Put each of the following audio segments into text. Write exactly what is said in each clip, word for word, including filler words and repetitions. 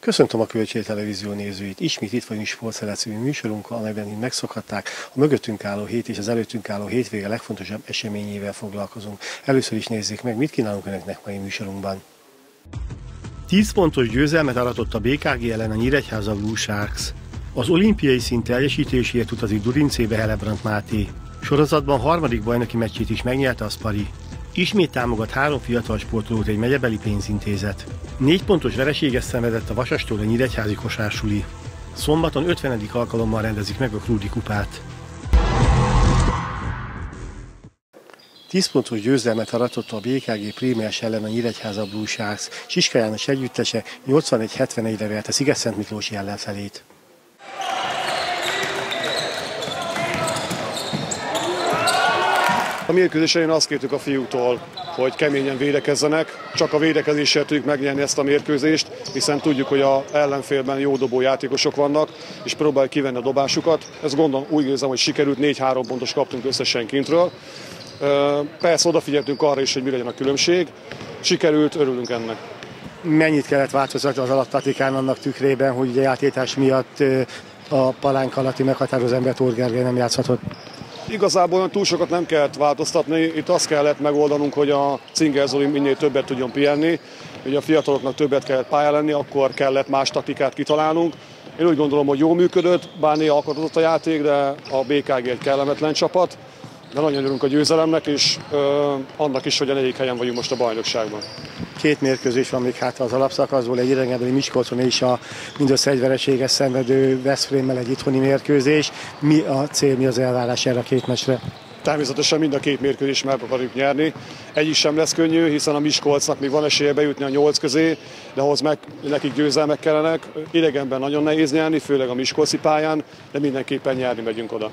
Köszöntöm a Kölcsei Televízió nézőit. Ismét itt vagyunk Sportszeret című műsorunkkal, amelyben így megszokhatták, a mögöttünk álló hét és az előttünk álló hétvége legfontosabb eseményével foglalkozunk. Először is nézzék meg, mit kínálunk önöknek mai műsorunkban. tíz pontos győzelmet aratott a bé ká gé ellen a Nyíregyháza Blue Sharks. Az olimpiai szint teljesítéséért utazik Durincébe Helebrant Máté. Sorozatban harmadik bajnoki meccsét is megnyerte a Szpari. Ismét támogat három fiatal sportolót egy megyebeli pénzintézet. Négy pontos vereséget szenvedett a Vasastól a nyíregyházi kosársuli. Szombaton ötvenedik alkalommal rendezik meg a Krúdi kupát. tíz pontos győzelmet aratott a bé ká gé Prémiás ellen a Nyíregyháza Blue Sharks. Siska János együttese nyolcvanegy hetvenegyre verte Szigetszent Miklósi ellenfelét. A mérkőzésen azt kértük a fiúktól, hogy keményen védekezzenek, csak a védekezéssel tudjuk megnyerni ezt a mérkőzést, hiszen tudjuk, hogy az ellenfélben jó dobó játékosok vannak, és próbáljuk kivenni a dobásukat. Ezt gondolom úgy érzem, hogy sikerült, négy-három pontos kaptunk összesen kintről. Persze odafigyeltünk arra is, hogy mi legyen a különbség. Sikerült, örülünk ennek. Mennyit kellett változtatni az alaptaktikán annak tükrében, hogy ugye játétás miatt a palánk alatti meghatározó ember Tóth Gergely nem játszhatott? Igazából olyan túl sokat nem kellett változtatni, itt azt kellett megoldanunk, hogy a Cinger Zoli minél többet tudjon pihenni. Ugye a fiataloknak többet kellett pályán lenni, akkor kellett más taktikát kitalálnunk. Én úgy gondolom, hogy jól működött, bár néha akadozott a játék, de a bé ká gé egy kellemetlen csapat. De nagyon örülünk a győzelemnek, és ö, annak is, hogy a negyedik helyen vagyunk most a bajnokságban. Két mérkőzés van még hátra az alapszakaszból, egy idegenbeli Miskolcon és a mindössze egy vereséges szenvedő Veszprémmel egy itthoni mérkőzés. Mi a cél, mi az elvárás erre a két meccsre? Természetesen mind a két mérkőzést meg akarjuk nyerni. Egyik sem lesz könnyű, hiszen a Miskolcnak még van esélye bejutni a nyolc közé, de ahhoz meg, nekik győzelmek kellenek. Idegenben nagyon nehéz nyerni, főleg a miskolci pályán, de mindenképpen nyerni megyünk oda.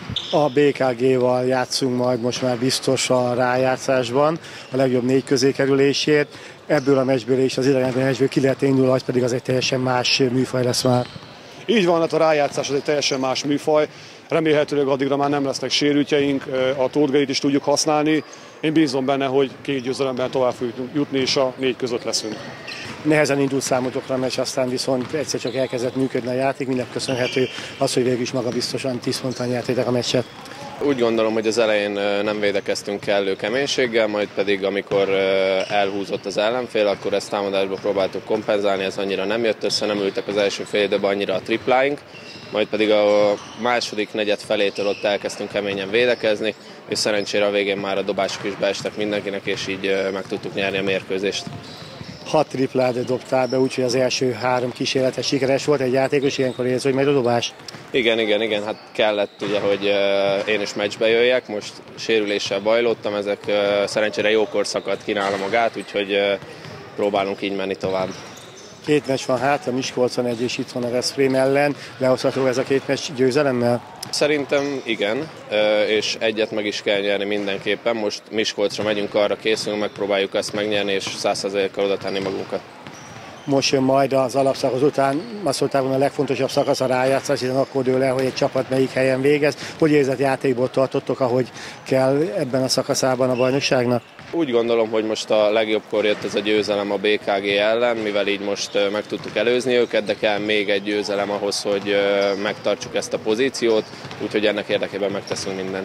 A bé ká géval játszunk majd most már biztos a rájátszásban, a legjobb négy közé kerülésért. Ebből a meccsből és az idegenbeli meccsből ki lehet indulni, vagy pedig az egy teljesen más műfaj lesz már. Így van, hát a rájátszás az egy teljesen más műfaj. Remélhetőleg addigra már nem lesznek sérültjeink, a Tóth Gergelyt is tudjuk használni. Én bízom benne, hogy két győzelemben tovább fogjuk jutni, és a négy között leszünk. Nehezen indult számotokra a meccs, aztán viszont egyszer csak elkezdett működni a játék. Mindenek köszönhető az, hogy végül is magabiztosan tíz ponttal nyertétek a meccset. Úgy gondolom, hogy az elején nem védekeztünk kellő keménységgel, majd pedig amikor elhúzott az ellenfél, akkor ezt támadásba próbáltuk kompenzálni, ez annyira nem jött össze, nem ültek az első fél időben annyira a tripláink, majd pedig a második negyed felétől ott elkezdtünk keményen védekezni, és szerencsére a végén már a dobások is beestek mindenkinek, és így meg tudtuk nyerni a mérkőzést. Hat triplát dobtál be, úgyhogy az első három kísérletes sikeres volt, egy játékos ilyenkor érzi, hogy majd a dobás. Igen, igen, igen, hát kellett ugye, hogy én is meccsbe jöjjek, most sérüléssel bajlottam, ezek szerencsére jókor szakadt ki nála magát, úgyhogy próbálunk így menni tovább. Két meccs van hátra, Miskolcon egy és itt van a Veszprém ellen. Lehozható ez a két meccs győzelemmel? Szerintem igen, és egyet meg is kell nyerni mindenképpen. Most Miskolcra megyünk, arra készülünk, megpróbáljuk ezt megnyerni, és száz százalékkal oda tenni magunkat. Most jön majd az alapszakasz után, azt mondták, hogy a legfontosabb szakasz a rájátszás, hiszen akkor dől el, hogy egy csapat melyik helyen végez. Hogy érzett játékból tartottok, ahogy kell ebben a szakaszában a bajnokságnak? Úgy gondolom, hogy most a legjobbkor jött ez a győzelem a bé ká gé ellen, mivel így most meg tudtuk előzni őket, de kell még egy győzelem ahhoz, hogy megtartsuk ezt a pozíciót, úgyhogy ennek érdekében megteszünk mindent.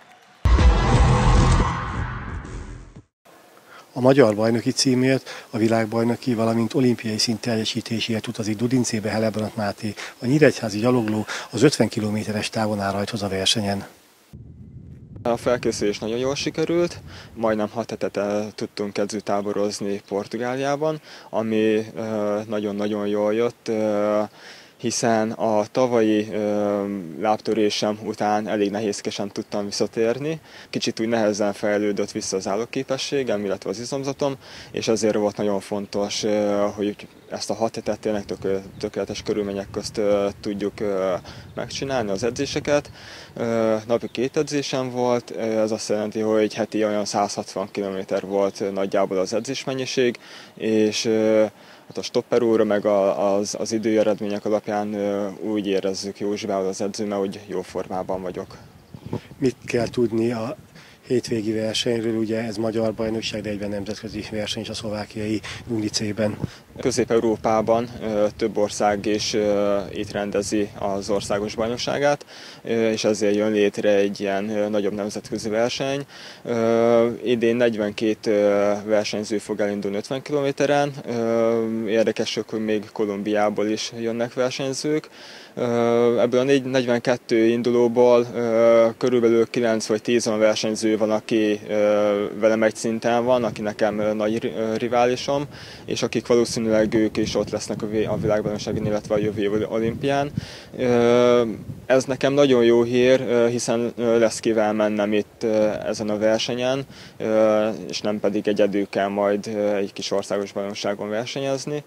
A magyar bajnoki címért, a világbajnoki, valamint olimpiai szint teljesítéséért utazik Durincébe Helebrant Máté. A nyíregyházi gyalogló az ötven kilométeres távon áll rajthoz a versenyen. A felkészülés nagyon jól sikerült, majdnem hat hetet tudtunk edzőtáborozni Portugáliában, ami nagyon-nagyon jól jött, hiszen a tavalyi ö, lábtörésem után elég nehézkesen tudtam visszatérni. Kicsit úgy nehezen fejlődött vissza az állóképességem, illetve az izomzatom, és ezért volt nagyon fontos, ö, hogy ezt a hat hetet tényleg tök, tökéletes körülmények közt ö, tudjuk ö, megcsinálni az edzéseket. Ö, napi két edzésem volt, ez azt jelenti, hogy heti olyan száz hatvan kilométer volt nagyjából az edzésmennyiség, és ö, hát a stopper úr, meg a, az, az időeredmények alapján úgy érezzük Józsibával az edzőmmel, hogy jó formában vagyok. Mit kell tudni a hétvégi versenyről, ugye ez magyar bajnokság, de egyben nemzetközi verseny is a szlovákiai Undicében. Közép-Európában több ország is itt rendezi az országos bajnokságát, és ezért jön létre egy ilyen nagyobb nemzetközi verseny. Idén negyvenkét versenyző fog elindulni ötven kilométeren. Érdekes, hogy még Kolumbiából is jönnek versenyzők. Ebből a negyvenkettő indulóból körülbelül kilenc vagy tíz olyan versenyző van, aki velem egy szinten van, aki nekem nagy riválisom, és akik valószínűleg ők is ott lesznek a világbajnokságon, illetve a jövő év olimpián. Ez nekem nagyon jó hír, hiszen lesz kivel mennem itt ezen a versenyen, és nem pedig egyedül kell majd egy kis országos bajnokságon versenyezni.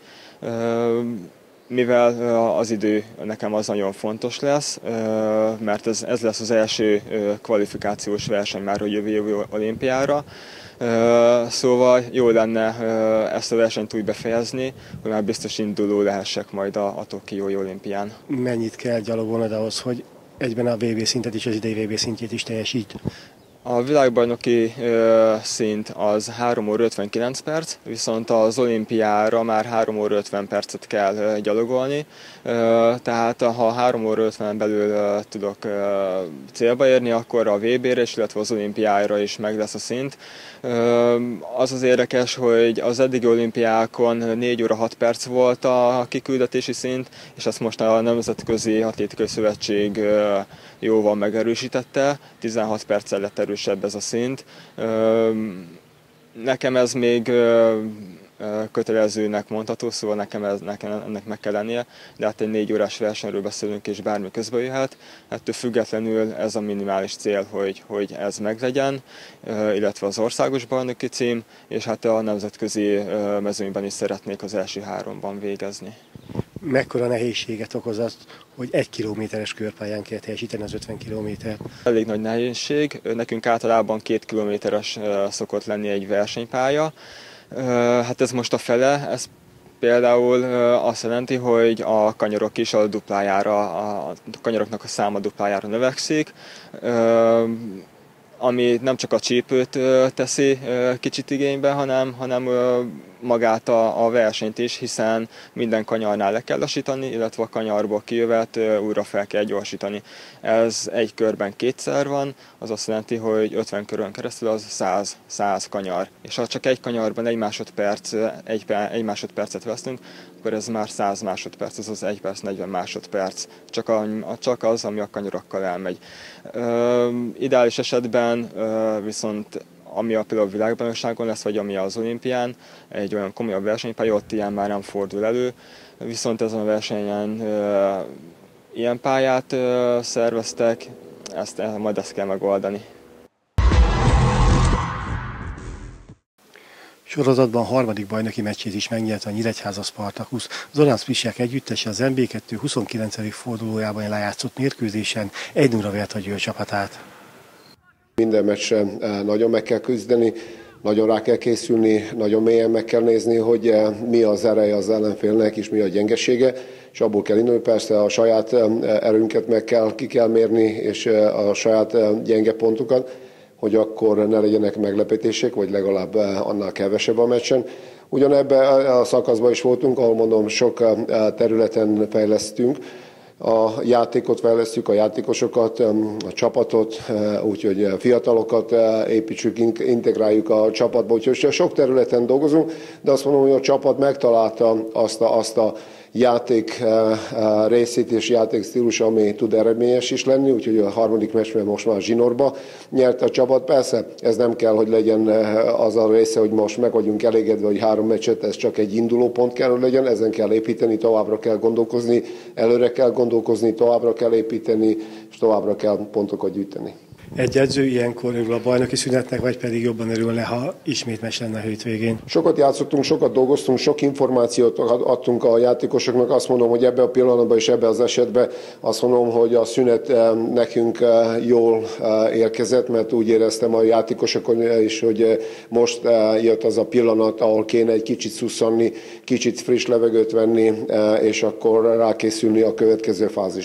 Mivel az idő nekem az nagyon fontos lesz, mert ez, ez lesz az első kvalifikációs verseny már a jövő évi olimpiára, szóval jó lenne ezt a versenyt úgy befejezni, hogy már biztos induló lehessek majd a, a tokiói olimpián. Mennyit kell gyalogolnod ahhoz, hogy egyben a vé bé szintet is, az idei vé bé szintjét is teljesít? A világbajnoki uh, szint az három óra ötvenkilenc perc, viszont az olimpiára már három óra ötven percet kell uh, gyalogolni, uh, tehát ha három óra ötvenen belül uh, tudok uh, célba érni, akkor a vé bére is, illetve az olimpiára is meg lesz a szint. Uh, az az érdekes, hogy az eddigi olimpiákon négy óra hat perc volt a kiküldetési szint, és ezt most a Nemzetközi Atlétikai Szövetség uh, jóval megerősítette, tizenhat perccel lett erősebb ez a szint. Nekem ez még kötelezőnek mondható, szóval nekem, ez, nekem ennek meg kell lennie, de hát egy négy órás versenyről beszélünk, és bármi közbe jöhet. Ettől függetlenül ez a minimális cél, hogy, hogy ez meglegyen, illetve az országos bajnoki cím, és hát a nemzetközi mezőnyben is szeretnék az első háromban végezni. Mekkora nehézséget okoz az, hogy egy kilométeres körpályán kell teljesíteni az ötven kilométert? Elég nagy nehézség. Nekünk általában két kilométeres szokott lenni egy versenypálya. Hát ez most a fele, ez például azt jelenti, hogy a kanyarok is a duplájára, a kanyaroknak a száma duplájára növekszik, ami nem csak a csípőt teszi kicsit igénybe, hanem, hanem magát a, a versenyt is, hiszen minden kanyarnál le kell lassítani, illetve a kanyarból kijövet újra fel kell gyorsítani. Ez egy körben kétszer van, az azt jelenti, hogy ötven körön keresztül az száz, száz kanyar. És ha csak egy kanyarban egy másodperc, egy, egy másodpercet vesztünk, akkor ez már száz másodperc, az az egy perc, negyven másodperc, csak, a, csak az, ami a kanyarokkal elmegy. Ö, ideális esetben ö, viszont ami a például a világbajnokságon lesz, vagy ami az olimpián, egy olyan komolyabb versenypálya, ott ilyen már nem fordul elő, viszont ezen a versenyen ö, ilyen pályát ö, szerveztek, ezt, majd ezt kell megoldani. Sorozatban harmadik bajnoki meccsét is megnyerte a Nyíregyháza Spartakusz. Zorán Spisák együttese az en bé kettő huszonkilencedik fordulójában lejátszott mérkőzésen egy nulla vert a Győr csapatát. Minden meccsre nagyon meg kell küzdeni, nagyon rá kell készülni, nagyon mélyen meg kell nézni, hogy mi az ereje az ellenfélnek és mi a gyengesége, és abból kell indulni, persze a saját erőnket meg kell, ki kell mérni, és a saját gyenge pontokat, hogy akkor ne legyenek meglepetések, vagy legalább annál kevesebb a meccsen. Ugyanebben a szakaszban is voltunk, ahol mondom, sok területen fejlesztünk. A játékot fejlesztjük, a játékosokat, a csapatot, úgyhogy fiatalokat építsük, integráljuk a csapatba, úgyhogy sok területen dolgozunk, de azt mondom, hogy a csapat megtalálta azt a, azt a játék részét és játékstílus, ami tud eredményes is lenni, úgyhogy a harmadik meccsben most már zsinórba nyert a csapat. Persze ez nem kell, hogy legyen az a része, hogy most meg vagyunk elégedve, hogy három meccset, ez csak egy induló pont kell, hogy legyen, ezen kell építeni, továbbra kell gondolkozni, előre kell gondolkozni, továbbra kell építeni, és továbbra kell pontokat gyűjteni. Egy edző ilyenkor örül a bajnoki szünetnek, vagy pedig jobban örülne, ha ismét meccs lenne a hétvégén? Sokat játszottunk, sokat dolgoztunk, sok információt adtunk a játékosoknak. Azt mondom, hogy ebben a pillanatban és ebben az esetben azt mondom, hogy a szünet nekünk jól érkezett, mert úgy éreztem a játékosokon is, hogy most jött az a pillanat, ahol kéne egy kicsit szusszanni, kicsit friss levegőt venni, és akkor rákészülni a következő fázisra.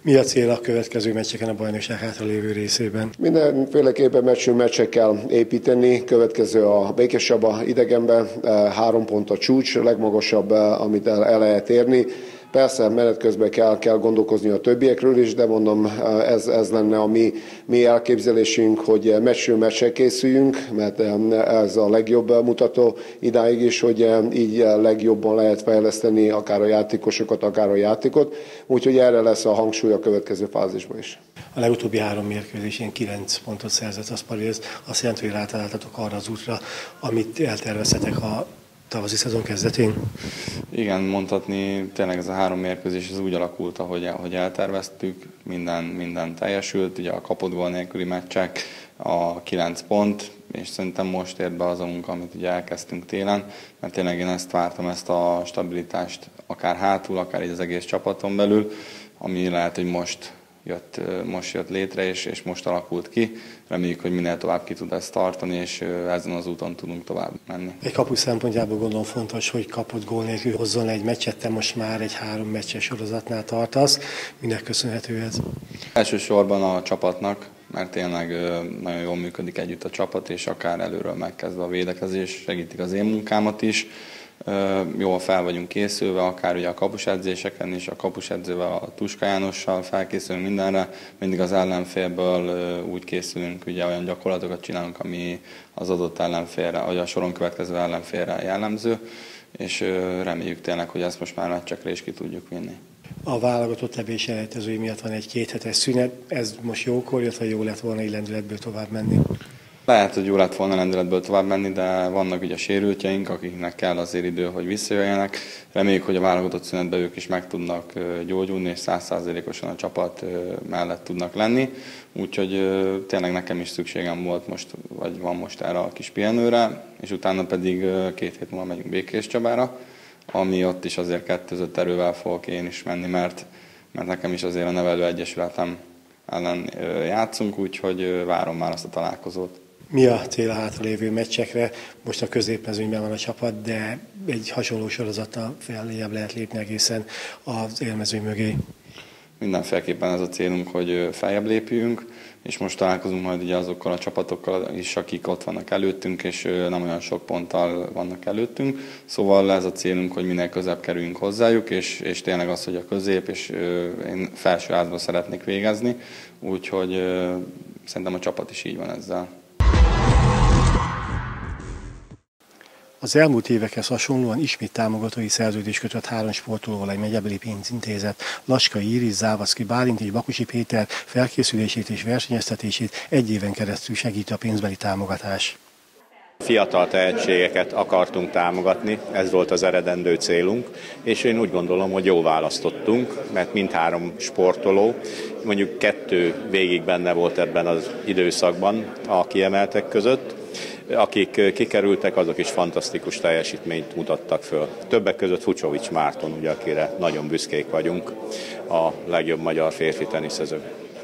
Mi a cél a következő meccseken a bajnokság hátralévő részében? Mindenféleképpen meccsről meccset kell építeni. Következő a Békéscsaba idegenben, három pont a csúcs, a legmagasabb, amit el, el lehet érni. Persze menet közben kell, kell gondolkozni a többiekről is, de mondom, ez, ez lenne a mi, mi elképzelésünk, hogy meccsről meccsel készüljünk, mert ez a legjobb mutató idáig is, hogy így legjobban lehet fejleszteni akár a játékosokat, akár a játékot. Úgyhogy erre lesz a hangsúly a következő fázisban is. A legutóbbi három mérkőzésén kilenc pontot szerzett a Spari, ez azt jelenti, hogy rátaláltatok arra az útra, amit elterveztetek a tavaszi szezon kezdetén? Igen, mondhatni, tényleg ez a három mérkőzés ez úgy alakult, ahogy, ahogy elterveztük, minden, minden teljesült, ugye a kapott gól nélküli meccsek, a kilenc pont, és szerintem most ért be az a munka, amit ugye elkezdtünk télen, mert tényleg én ezt vártam, ezt a stabilitást akár hátul, akár így az egész csapaton belül, ami lehet, hogy most jött, most jött létre, és, és most alakult ki. Reméljük, hogy minél tovább ki tud ezt tartani, és ezen az úton tudunk tovább menni. Egy kapus szempontjából gondolom fontos, hogy kapott gól nélkül hozzon egy meccset, te most már egy három meccses sorozatnál tartasz. Minek köszönhető ez? Elsősorban a csapatnak, mert tényleg nagyon jól működik együtt a csapat, és akár előről megkezdve a védekezés, segítik az én munkámat is. Jól fel vagyunk készülve, akár ugye a kapusedzéseken is, a kapusedzővel, a Tuska Jánossal felkészülünk mindenre, mindig az ellenfélből úgy készülünk, ugye olyan gyakorlatokat csinálunk, ami az adott ellenfélre, vagy a soron következő ellenfélre jellemző, és reméljük tényleg, hogy ezt most már meccsekre is ki tudjuk vinni. A válogatott levés elejtezői miatt van egy kéthetes szünet, ez most jókor jött, vagy jó lett volna egy lendületből tovább menni? Lehet, hogy jó lett volna lendületből tovább menni, de vannak ugye sérültjeink, akiknek kell azért idő, hogy visszajöjjenek. Reméljük, hogy a válogatott szünetben ők is meg tudnak gyógyulni, és száz százalékosan a csapat mellett tudnak lenni. Úgyhogy tényleg nekem is szükségem volt most, vagy van most erre a kis pihenőre, és utána pedig két hét múlva megyünk Békéscsabára, ami ott is azért kettőzött erővel fogok én is menni, mert, mert nekem is azért a nevelő egyesületem ellen játszunk, úgyhogy várom már azt a találkozót. Mi a cél a hátralévő meccsekre? Most a középmezőnyben van a csapat, de egy hasonló sorozattal feljebb lehet lépni egészen az élmezőny mögé. Mindenféleképpen ez a célunk, hogy feljebb lépjünk, és most találkozunk majd ugye azokkal a csapatokkal is, akik ott vannak előttünk, és nem olyan sok ponttal vannak előttünk. Szóval ez a célunk, hogy minél közebb kerüljünk hozzájuk, és, és tényleg az, hogy a közép, és én felső házban szeretnék végezni, úgyhogy szerintem a csapat is így van ezzel. Az elmúlt évekhez hasonlóan ismét támogatói szerződés kötött három sportolóval egy megyebeli pénzintézet. Laskai Iris, Závaszki Bálint és Bakusi Péter felkészülését és versenyeztetését egy éven keresztül segíti a pénzbeli támogatás. Fiatal tehetségeket akartunk támogatni, ez volt az eredendő célunk, és én úgy gondolom, hogy jól választottunk, mert mindhárom sportoló, mondjuk kettő végig benne volt ebben az időszakban a kiemeltek között, akik kikerültek, azok is fantasztikus teljesítményt mutattak föl. Többek között Fucsovics Márton, ugye, akire nagyon büszkék vagyunk, a legjobb magyar férfi teniszező.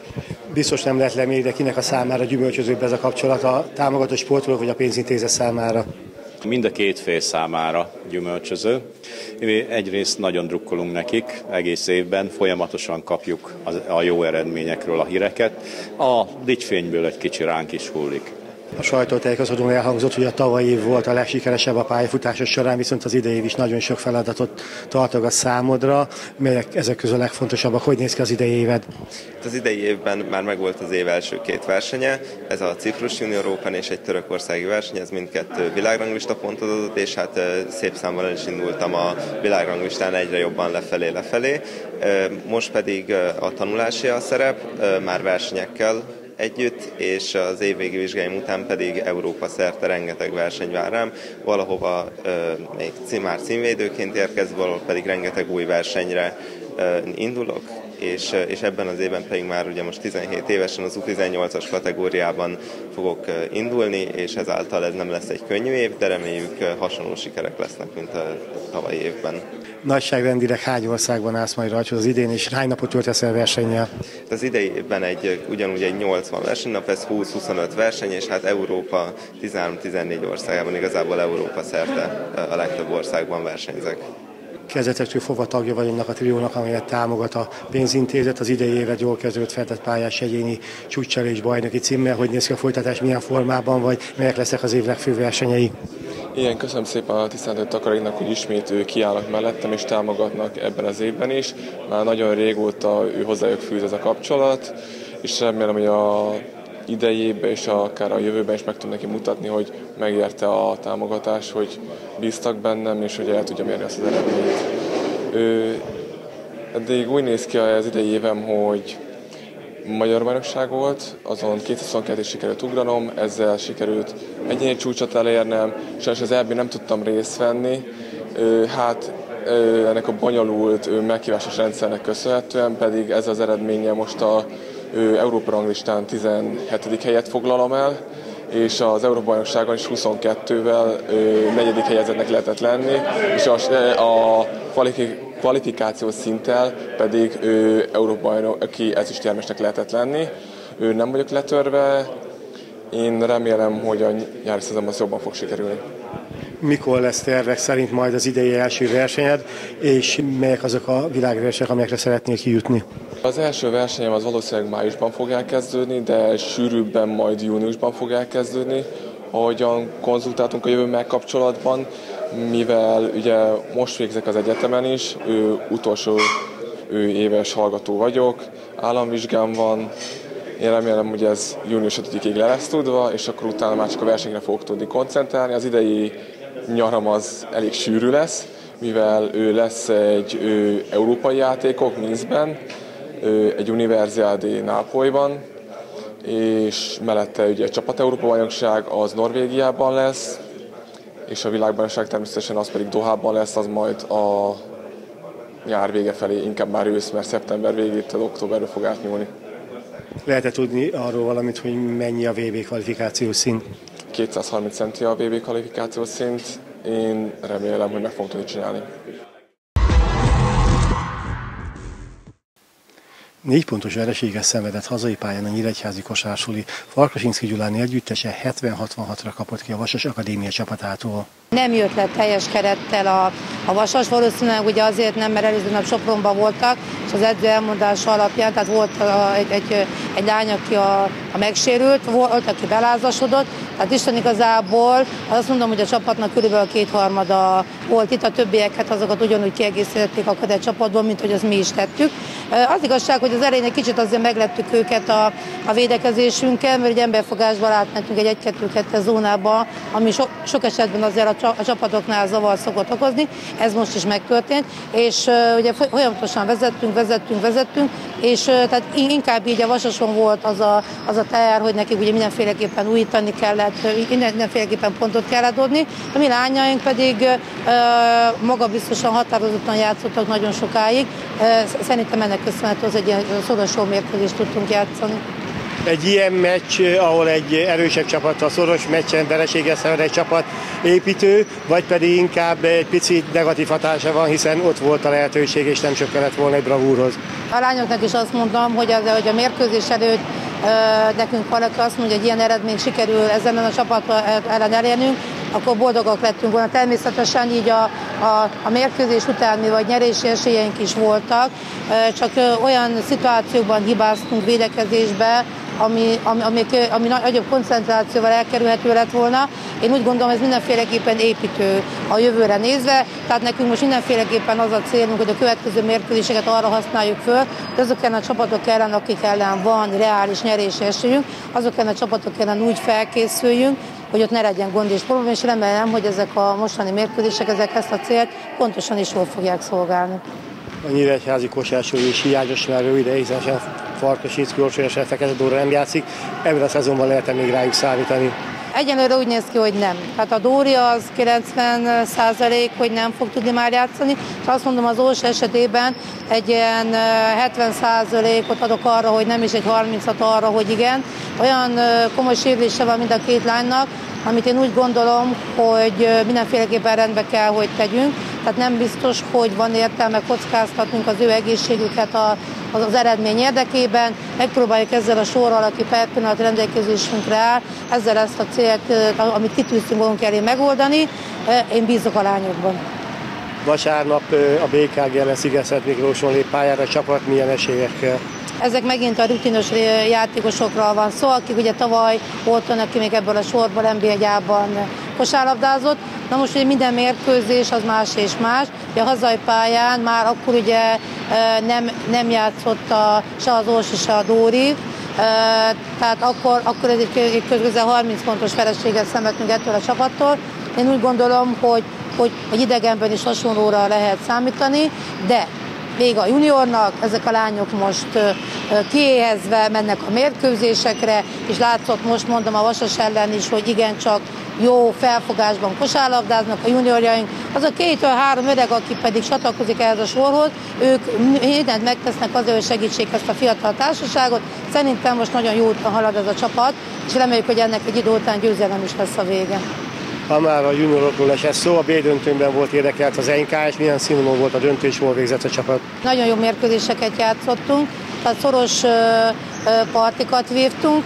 Biztos nem lehet lemérni, de kinek a számára gyümölcsözőbb ez a kapcsolat, a támogató sportolók vagy a pénzintézet számára? Mind a két fél számára gyümölcsöző. Egyrészt nagyon drukkolunk nekik, egész évben folyamatosan kapjuk a jó eredményekről a híreket. A dicsfényből egy kicsi ránk is hullik. A sajtótájékoztatón elhangzott, hogy a tavalyi év volt a legsikeresebb a pályafutásos során, viszont az idei év is nagyon sok feladatot tartogat számodra. Melyek ezek közül a legfontosabbak? Hogy néz ki az idei éved? Az idei évben már megvolt az év első két versenye, ez a Ciprus Junior Open és egy törökországi verseny, ez mindkettő világranglista pontot adott, és hát szép számmal el is indultam a világranglistán egyre jobban lefelé-lefelé. Most pedig a tanulási a szerep, már versenyekkel együtt, és az évvégi vizsgáim után pedig Európa szerte rengeteg verseny vár rám, valahova uh, még cím, már címvédőként érkezve, valahol pedig rengeteg új versenyre uh, indulok, és, uh, és ebben az évben pedig már ugye most tizenhét évesen az U tizennyolcas kategóriában fogok uh, indulni, és ezáltal ez nem lesz egy könnyű év, de reméljük uh, hasonló sikerek lesznek, mint a tavalyi évben. Nagyságrendileg hány országban állsz majd rajta az idén, és hány napot töltesz el versennyel? Az idejében egy, ugyanúgy egy nyolcvan versenynap, ez húsz-huszonöt verseny, és hát Európa tizenhárom-tizennégy országában, igazából Európa szerte a legtöbb országban versenyzek. Kezdetektől fogva tagja vagy annak a triónak, amelyet támogat a pénzintézet. Az idei évet jól kezdődött feltett pályás egyéni csúccsal és bajnoki címmel. Hogy néz ki a folytatás, milyen formában vagy, melyek lesznek az év legfőbb versenyei? Igen, köszönöm szépen a tisztelt Takaréknak, hogy ismét ő kiállnak mellettem és támogatnak ebben az évben is. Már nagyon régóta ő hozzájuk fűz ez a kapcsolat, és remélem, hogy a idei évben és akár a jövőben is meg tudom neki mutatni, hogy megérte a támogatás, hogy bíztak bennem, és hogy el tudja mérni azt az eredményt. Ő, eddig úgy néz ki az idei évem, hogy magyar bajnokság volt, azon kétszázhuszonkettőt sikerült ugranom, ezzel sikerült egyéni csúcsot elérnem, sajnos az é bé nem tudtam részt venni, hát ennek a bonyolult meghívásos rendszernek köszönhetően pedig ez az eredménye most a Európa ranglistán tizenhetedik helyet foglalom el, és az Európa-bajnokságon is huszonkettővel negyedik helyezettnek lehetett lenni, és a, a kvalifikációs szinttel pedig Európa-bajnoki ezüstérmesnek lehetett lenni. Ő nem vagyok letörve, én remélem, hogy a nyári szezonban jobban fog sikerülni. Mikor lesz tervek szerint majd az idei első versenyed, és melyek azok a világversenyek, amelyekre szeretnél kijutni? Az első versenyem az valószínűleg májusban fog elkezdődni, de sűrűbben majd júniusban fog elkezdődni, ahogyan konzultáltunk a jövőmmel kapcsolatban, mivel ugye most végzek az egyetemen is, ő utolsó ő éves hallgató vagyok, államvizsgám van, én remélem, hogy ez június ötödikéig le lesz tudva, és akkor utána már csak a versenyre fogok tudni koncentrálni. Az idei nyaram az elég sűrű lesz, mivel ő lesz egy ő, európai játékok Minskben, egy univerziádé Nápolyban, és mellette ugye egy csapat Európa-bajnokság az Norvégiában lesz, és a világbajnokság természetesen az pedig Dohában lesz, az majd a nyár vége felé, inkább már ősz, mert szeptember végétől októberbe fog átnyúlni. Lehet-e tudni arról valamit, hogy mennyi a vé bé kvalifikációs szint? kétszázharminc centi a vé bé kvalifikációs szint, én remélem, hogy meg fogom tudni csinálni. Négy pontos vereséget szenvedett hazai pályán a nyíregyházi kosársuli. Farkasinszky Gyuláni együttese hetven hatvanhatra kapott ki a Vasas Akadémia csapatától. Nem jött le teljes kerettel a, a Vasas, valószínűleg ugye azért nem, mert előző nap Sopronban voltak, és az edző elmondása alapján, tehát volt a, egy, egy, egy lány, aki a, a megsérült, volt, aki belázasodott, tehát Isten igazából azt mondom, hogy a csapatnak körülbelül kétharmada volt itt, a többieket azokat ugyanúgy kiegészítették a kadett csapatból, mint hogy azt mi is tettük. Az igazság, hogy az elején egy kicsit azért meglettük őket a, a védekezésünkkel, mert egy emberfogásban átmentünk egy egy-kettő-kettő zónába, ami so, sok esetben azért a, a csapatoknál zavar szokott okozni, ez most is megtörtént, és uh, ugye folyamatosan vezettünk, vezettünk, vezettünk, és uh, tehát inkább így a Vasason volt az a, az a teher, hogy nekik ugye mindenféleképpen újítani kellett, mindenféleképpen pontot kellett adni, a mi lányaink pedig uh, magabiztosan, határozottan játszottak nagyon sokáig, uh, szerintem ennek köszönhető, az egy ilyen szorosó mérkőzést tudtunk játszani. Egy ilyen meccs, ahol egy erősebb csapat, a szoros meccsen vereséget szenved egy csapat építő, vagy pedig inkább egy picit negatív hatása van, hiszen ott volt a lehetőség, és nem sok kellett volna egy bravúrhoz. A lányoknak is azt mondom, hogy, az, hogy a mérkőzés előtt uh, nekünk valaki azt mondja, hogy ilyen eredményt sikerül ezen a csapat ellen elérnünk, akkor boldogak lettünk volna. Természetesen így a, a, a mérkőzés után mi vagy nyerési esélyeink is voltak, csak olyan szituációkban hibáztunk védekezésbe, ami, ami, ami, ami nagyobb koncentrációval elkerülhető lett volna. Én úgy gondolom, ez mindenféleképpen építő a jövőre nézve, tehát nekünk most mindenféleképpen az a célunk, hogy a következő mérkőzéseket arra használjuk föl, hogy azok ellen a csapatok ellen, akik ellen van reális nyerési esélyünk, azok ellen a csapatok ellen úgy felkészüljünk, hogy ott ne legyen gond és probléma, és remélem, hogy ezek a mostani mérkőzések ezek ezt a célt pontosan is jól fogják szolgálni. A nyíregyházi kosársuli is hiányos már rövid, hiszen Farkasinszky, Orsolya, Fekete Dóra nem játszik. Ebben a szezonban lehet még rájuk számítani? Egyenlőre úgy néz ki, hogy nem. Tehát a Dóri az kilencven százalék, hogy nem fog tudni már játszani, és azt mondom, az Orsolya esetében egy ilyen hetven százalékot adok arra, hogy nem, is egy harmincat arra, hogy igen. Olyan komoly sérülése van mind a két lánynak, amit én úgy gondolom, hogy mindenféleképpen rendbe kell, hogy tegyünk. Tehát nem biztos, hogy van értelme kockáztatnunk az ő egészségüket az eredmény érdekében. Megpróbáljuk ezzel a sorral, aki per pillanat rendelkezésünkre áll, ezzel ezt a célt, amit kitűztünk magunk elé megoldani. Én bízok a lányokban. Vasárnap a bé ká gé ellen Sziget Miklóson lép pályára a csapat, milyen esélyekkel? Ezek megint a rutinos játékosokról van szó, akik ugye tavaly volt olyan, aki még ebből a sorból en bé egyában kosárlabdázott. Na most ugye minden mérkőzés az más és más. Ugye a hazai pályán már akkor ugye nem, nem játszott a, se az Orsi, se a Dóri. Tehát akkor, akkor ez egy közel harminc pontos vereséget szenvedtünk ettől a csapattól. Én úgy gondolom, hogy, hogy, hogy idegenben is hasonlóra lehet számítani, de még a juniornak, ezek a lányok most kiéhezve mennek a mérkőzésekre, és látszott most mondom a Vasas ellen is, hogy igencsak jó felfogásban kosárlabdáznak a juniorjaink. Az a kétől három öreg, aki pedig csatlakozik ehhez a sorhoz, ők mindent megtesznek azért, hogy segítsék ezt a fiatal társaságot. Szerintem most nagyon jó úton halad ez a csapat, és reméljük, hogy ennek egy idő után győzelem is lesz a vége. Ha már a juniorokról esett szó, a B-döntőben volt érdekelt az en ká, és milyen színvonalon volt a döntő, és hol végzett a csapat? Nagyon jó mérkőzéseket játszottunk, tehát szoros partikat vívtunk.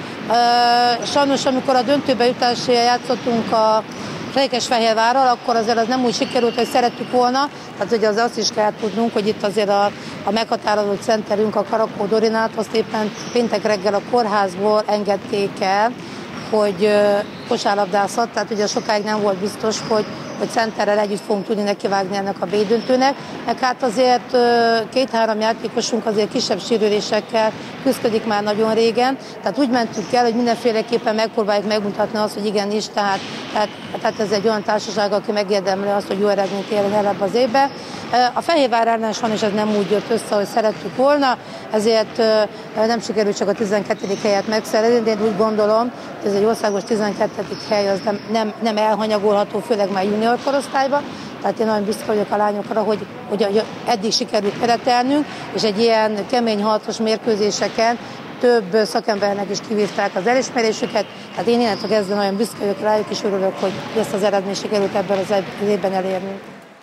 Sajnos, amikor a döntőbe jutásra játszottunk a Székesfehérvárral, akkor azért az nem úgy sikerült, hogy szerettük volna. Tehát ugye az azt is kell tudnunk, hogy itt azért a, a meghatározó centerünk, a Karakó Dorinát, azt éppen péntek reggel a kórházból engedték el, hogy kosárlabdászat, tehát ugye sokáig nem volt biztos, hogy, hogy centerrel együtt fogunk tudni nekivágni ennek a B-döntőnek. Meg hát azért két-három játékosunk azért kisebb sérülésekkel küzdik már nagyon régen, tehát úgy mentünk el, hogy mindenféleképpen megpróbáljuk megmutatni azt, hogy igenis, tehát, tehát, tehát ez egy olyan társaság, aki megérdemli azt, hogy jó eredményt érjen el ebbe az évbe. A Fehérvár ellen sajnos ez nem úgy jött össze, hogy szerettük volna, ezért nem sikerült csak a tizenkettedik helyet megszerezni, de én úgy gondolom, hogy ez egy országos tizenkettedik hely, az nem, nem, nem elhanyagolható, főleg már junior korosztályban. Tehát én nagyon büszke vagyok a lányokra, hogy, hogy eddig sikerült keretelnünk, és egy ilyen kemény harcos mérkőzéseken több szakembernek is kivívták az elismerésüket. Hát én innentől kezdve nagyon büszke vagyok rájuk, és örülök, hogy ezt az eredményt sikerült ebben az évben elérni.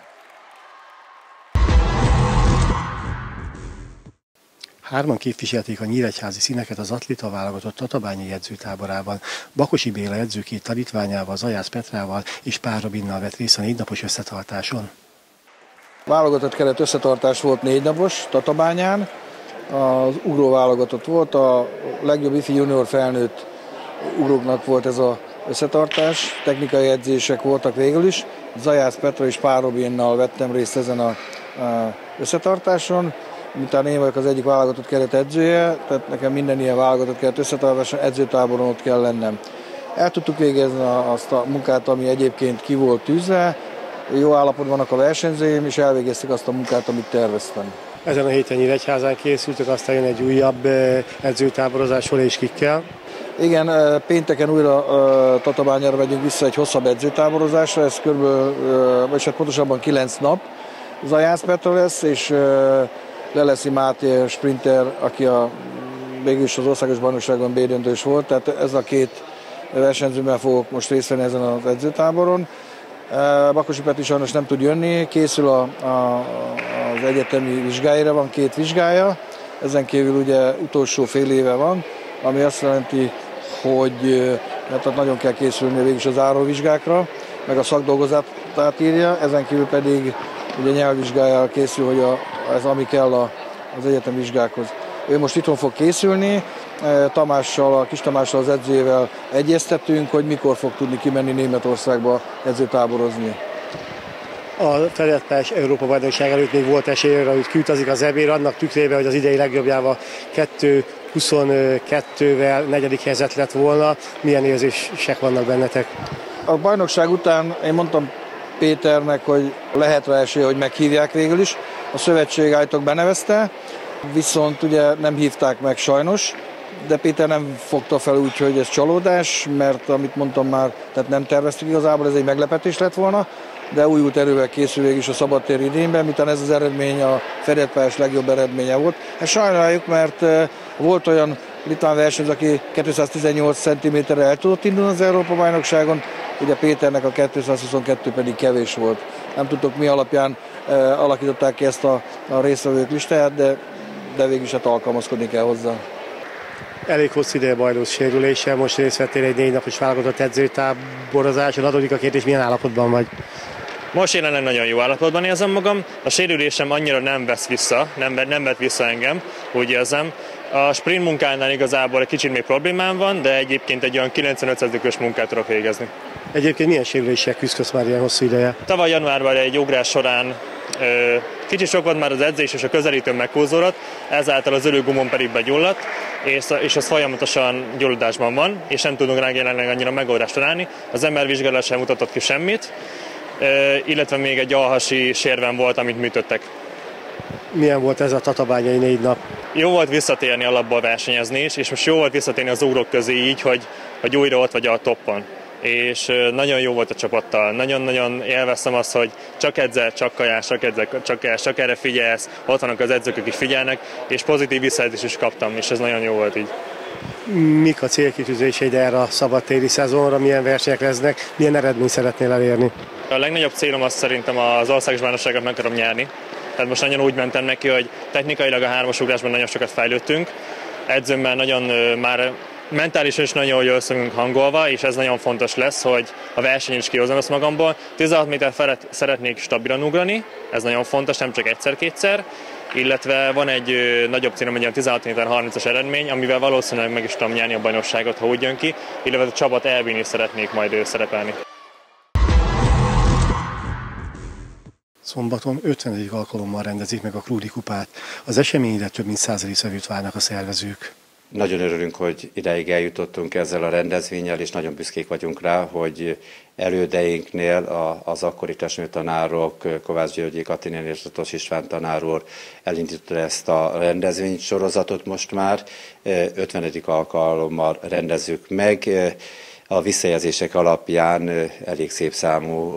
Hárman képviselték a nyíregyházi színeket az atléta válogatott tatabányi edzőtáborában. Bakosi Béla edző két tanítványával, Zajász Petrával és Pál Robinnal vett részt a négy napos összetartáson. Válogatott keret összetartás volt négy napos Tatabányán. Az ugró válogatott volt, a legjobb ifi junior felnőtt ugróknak volt ez az összetartás. Technikai edzések voltak végül is. Zajász Petra és Pál Robinnal vettem részt ezen az összetartáson. Miután én vagyok az egyik válogatott keret edzője, tehát nekem minden ilyen válogatott keret összetartáson edzőtáboron ott kell lennem. El tudtuk végezni azt a munkát, ami egyébként ki volt tűzve, jó állapotban vannak a versenyzőim, és elvégeztük azt a munkát, amit terveztem. Ezen a héten Nyíregyházán készültek, aztán jön egy újabb edzőtáborozás, hol és kikkel. Igen, pénteken újra Tatabányára megyünk vissza egy hosszabb edzőtáborozásra, ez kb. Vagy hát pontosabban kilenc nap. Zajász Petra lesz, és Leleszi Máté sprinter, aki a, végülis az országos bajnokságban B-döntős volt, tehát ez a két versenyzőben fogok most részt venni ezen az edzőtáboron. Bakosi Peti sajnos nem tud jönni, készül a, a, az egyetemi vizsgáira, van két vizsgája, ezen kívül ugye utolsó fél éve van, ami azt jelenti, hogy hát nagyon kell készülni végülis az záróvizsgákra, meg a szakdolgozatát írja, ezen kívül pedig ugye nyelvvizsgájára készül, hogy a, ez ami kell a, az egyetemi vizsgákhoz. Ő most itthon fog készülni, Tamással, a Kis Tamással, az edzőjével egyeztetünk, hogy mikor fog tudni kimenni Németországba edzőtáborozni. A Ferencváros Európa bajnokság előtt még volt esélyre, hogy kiutazik az é bé-re, annak tükrében, hogy az idei legjobbjával kettő huszonkettővel negyedik helyzet lett volna. Milyen érzések vannak bennetek? A bajnokság után én mondtam Péternek, hogy lehet rá esély, hogy meghívják végül is. A szövetség állítólag benevezte, viszont ugye nem hívták meg sajnos, de Péter nem fogta fel úgy, hogy ez csalódás, mert amit mondtam már, tehát nem terveztük igazából, ez egy meglepetés lett volna, de újult erővel készül végül is a szabadtéri idényben, miután ez az eredmény a Ferencváros legjobb eredménye volt. Ezt sajnáljuk, mert volt olyan litván versenyző, aki kétszáztizennyolc centiméterre el tudott indulni az Európa-bajnokságon, ugye Péternek a kétszázhuszonkettő pedig kevés volt. Nem tudtok mi alapján e, alakították ki ezt a, a résztvevők listáját, de, de végül is hát alkalmazkodni kell hozzá. Elég hosszú ideje bajnok sérülése, most részt vettél egy négy napos válogatott edzőtáborozáson. Adódik a kérdés, milyen állapotban vagy? Most jelenleg nagyon jó állapotban érzem magam, a sérülésem annyira nem vesz vissza, nem, nem vett vissza engem, úgy érzem. A sprint munkánál igazából egy kicsit még problémám van, de egyébként egy olyan kilencvenöt százalékos munkát tudok végezni. Egyébként milyen sérüléssel küzdködsz már ilyen hosszú ideje? Tavaly januárban egy ugrás során ö, kicsit sok volt már az edzés, és a közelítőm meghúzódott, ezáltal az ölőgumon pedig begyulladt, és, és az folyamatosan gyulladásban van, és nem tudunk rá jelenleg annyira megoldást találni. Az em er vizsgálat sem mutatott ki semmit, ö, illetve még egy alhasi sérvem volt, amit műtöttek. Milyen volt ez a tatabányai négy nap? Jó volt visszatérni alapból versenyezni is, és most jó volt visszatérni az ugrók közé így, hogy, hogy újra ott vagy a toppon. És nagyon jó volt a csapattal, nagyon-nagyon élveztem azt, hogy csak edzel, csak kajás, csak edzel, csak kajás, csak erre figyelsz, ott vannak az edzők, akik figyelnek, és pozitív visszajelzést is kaptam, és ez nagyon jó volt így. Mik a célkitűzéseid erre a szabadtéri szezonra, milyen versenyek lesznek, milyen eredményt szeretnél elérni? A legnagyobb célom azt szerintem az országos bajnokságot meg akarom nyerni. Tehát most nagyon úgy mentem neki, hogy technikailag a hármasugrásban nagyon sokat fejlődtünk, edzőmmel nagyon már mentálisan is nagyon jól összünk hangolva, és ez nagyon fontos lesz, hogy a versenyen is kihozom ezt magamból. tizenhat méter felett szeretnék stabilan ugrani, ez nagyon fontos, nem csak egyszer-kétszer, illetve van egy ö, nagyobb célom, egy olyan tizenhat méter harmincas eredmény, amivel valószínűleg meg is tudom nyerni a bajnokságot, ha úgy jön ki, illetve a csapat elvinni is szeretnék majd ő szerepelni. Szombaton ötvenedik alkalommal rendezik meg a Krúdi kupát. Az eseményre több mint száz résztvevőt várnak a szervezők. Nagyon örülünk, hogy ideig eljutottunk ezzel a rendezvénnyel, és nagyon büszkék vagyunk rá, hogy elődeinknél az akkori testműtanárok, Kovács Györgyi Katinél és Tos István tanár úr elindította ezt a rendezvénysorozatot most már. ötvenedik alkalommal rendezzük meg. A visszajelzések alapján elég szép számú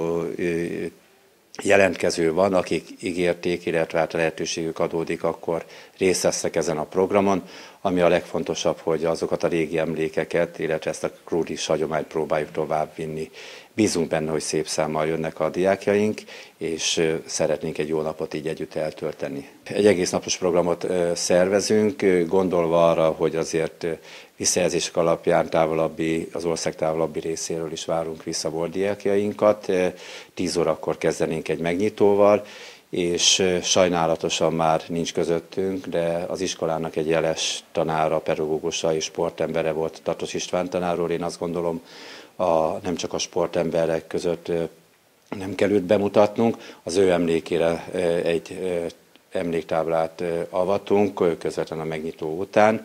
jelentkező van, akik ígérték, illetve hát lehetőségük adódik, akkor részt vesznek ezen a programon, ami a legfontosabb, hogy azokat a régi emlékeket, illetve ezt a krúdis hagyományt próbáljuk továbbvinni. Bízunk benne, hogy szép számmal jönnek a diákjaink, és szeretnénk egy jó napot így együtt eltölteni. Egy egész napos programot szervezünk, gondolva arra, hogy azért visszajelzések alapján távolabbi, az ország távolabbi részéről is várunk vissza bordiákjainkat. tíz órakor kezdenénk egy megnyitóval, és sajnálatosan már nincs közöttünk, de az iskolának egy jeles tanára, pedagógusa és sportembere volt Tatos István tanár úr. Én azt gondolom, a, nem csak a sportemberek között nem kell őt bemutatnunk, az ő emlékére egy emléktáblát avatunk közvetlenül a megnyitó után.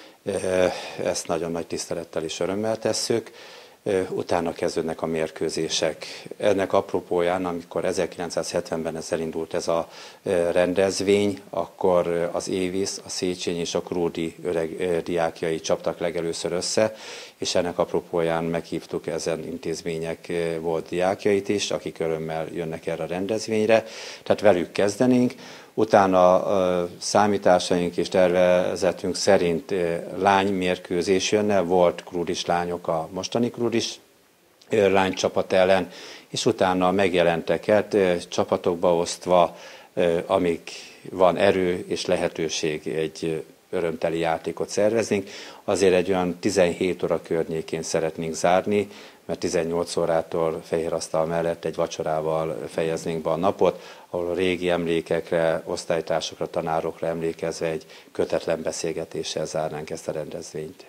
Ezt nagyon nagy tisztelettel és örömmel tesszük. Utána kezdődnek a mérkőzések. Ennek apropóján, amikor ezerkilencszázhetvenben ez elindult ez a rendezvény, akkor az Évisz, a Széchenyi és a Krúdi öreg diákjai csaptak legelőször össze, és ennek apropóján meghívtuk ezen intézmények volt diákjait is, akik örömmel jönnek erre a rendezvényre. Tehát velük kezdenénk. Utána a számításaink és tervezetünk szerint lánymérkőzés jönne, volt krúdis lányok a mostani krúdis lánycsapat ellen, és utána megjelenteket csapatokba osztva, amíg van erő és lehetőség, egy örömteli játékot szerveznénk. Azért egy olyan tizenhét óra környékén szeretnénk zárni, mert tizennyolc órától fehérasztal mellett egy vacsorával fejeznénk be a napot, ahol a régi emlékekre, osztálytársakra, tanárokra emlékezve egy kötetlen beszélgetéssel zárnánk ezt a rendezvényt.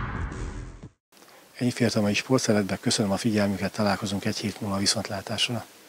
Ennyi fértem a sportszeretben, köszönöm a figyelmüket, találkozunk egy hét múlva viszontlátásra.